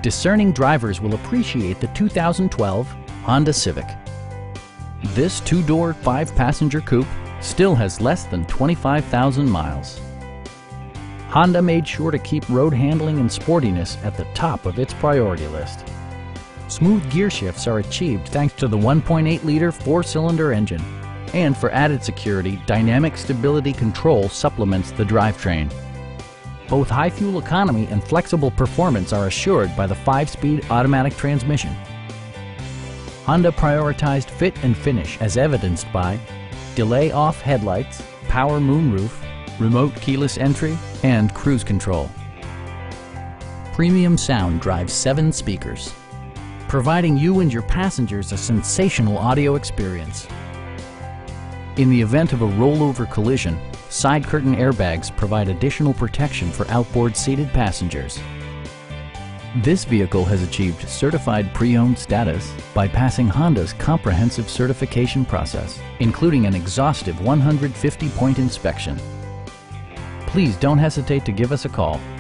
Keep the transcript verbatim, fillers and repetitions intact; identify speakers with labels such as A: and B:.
A: discerning drivers will appreciate the two thousand twelve Honda Civic. This two-door, five-passenger coupe still has less than twenty-five thousand miles. Honda made sure to keep road handling and sportiness at the top of its priority list. Smooth gear shifts are achieved thanks to the one point eight liter four-cylinder engine. And for added security, dynamic stability control supplements the drivetrain. Both high fuel economy and flexible performance are assured by the five-speed automatic transmission. Honda prioritized fit and finish as evidenced by delay-off headlights, power moonroof, remote keyless entry, and cruise control. Premium sound drives seven speakers, providing you and your passengers a sensational audio experience. In the event of a rollover collision, side curtain airbags provide additional protection for outboard seated passengers. This vehicle has achieved certified pre-owned status by passing Honda's comprehensive certification process, including an exhaustive one hundred fifty point inspection. Please don't hesitate to give us a call.